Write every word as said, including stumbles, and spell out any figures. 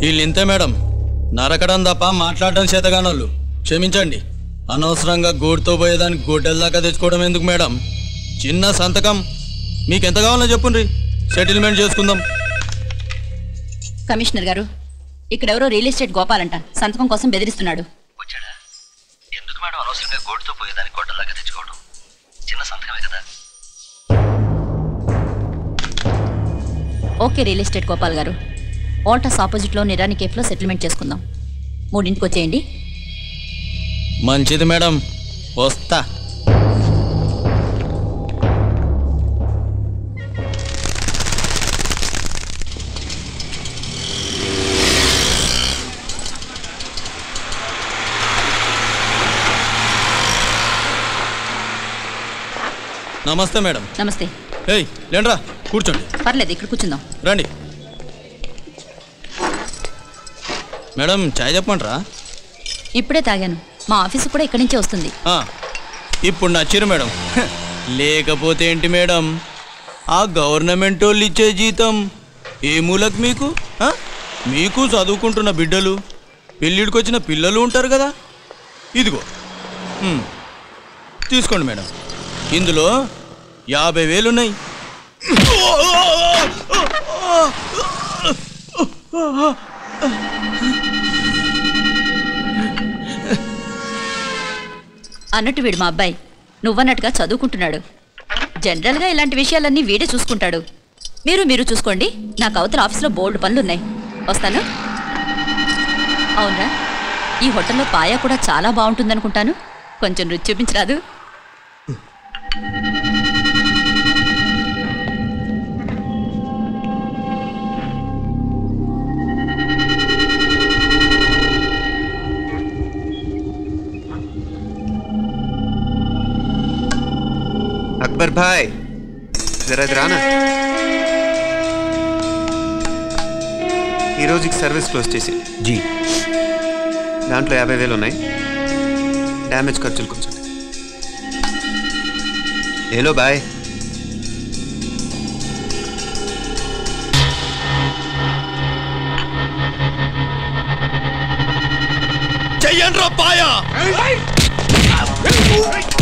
వీళ్ళు ఇంతే మేడం, నరకడం తప్ప మాట్లాడడం చేతగానోళ్ళు. క్షమించండి, అనవసరంగా గోడుతో పోయేదానికి గోడెల దాకా తెచ్చుకోవడం ఎందుకు మేడం? చిన్న సంతకం మీకు ఎంత కావాలో చెప్పుండ్రి, సెటిల్మెంట్ చేసుకుందాం. కమిషనర్ గారు, ఇక్కడెవరో రియల్ ఎస్టేట్ గోపాలంట సంతకం కోసం బెదిరిస్తున్నాడు. వచ్చాడా? ఎందుకు మేడం అనవసరంగా గోడుతో పోయేదానికి గోడెల దాకా తెచ్చుకోవడం? చిన్న సంతకమే కదా. ఓకే రియల్ ఎస్టేట్ గోపాల్ గారు, ఆల్టస్ ఆపోజిట్లో నిరాని కేఫ్లో సెటిల్మెంట్ చేసుకుందాం. మూడింటికి వచ్చేయండి. మంచిది మేడం, వస్తా. నమస్తే మేడం. నమస్తే. ఏయ్ లేండ్రా, కూర్చోండి. పర్లేదు, ఇక్కడ కూర్చుందాం. రండి మేడం, చాయ్ చెప్పమంటారా? ఇప్పుడే తాగాను, మా ఆఫీసు కూడా ఇక్కడి నుంచే వస్తుంది. ఇప్పుడు నచ్చిరు మేడం. లేకపోతే ఏంటి మేడం, ఆ గవర్నమెంట్ వాళ్ళు ఇచ్చే జీతం ఏ మూలకు మీకు? మీకు చదువుకుంటున్న బిడ్డలు, పెళ్ళిడికి వచ్చిన పిల్లలు ఉంటారు కదా. ఇదిగో తీసుకోండి మేడం, ఇందులో యాభై వేలున్నాయి. అన్నట్టు వీడు మా అబ్బాయి నువ్వన్నట్టుగా చదువుకుంటున్నాడు. జనరల్గా ఇలాంటి విషయాలన్నీ వీడే చూసుకుంటాడు. మీరు మీరు చూసుకోండి, నాకు అవతల ఆఫీస్లో బోల్డ్ పనులున్నాయి. వస్తాను. అవునరా, ఈ హోటల్లో పాయా కూడా చాలా బాగుంటుందనుకుంటాను. కొంచెం రుచి చూపించరాదు? अकबर भाई जरा इधर आना. ఈ రోజుకి సర్వీస్ క్లోజ్ చేసి జీ దాంట్లో యాభై వేలు ఉన్నాయి. డ్యామేజ్ ఖర్చులు కొంచెం. Hello boy. చెయ్యండ్రా పాయా.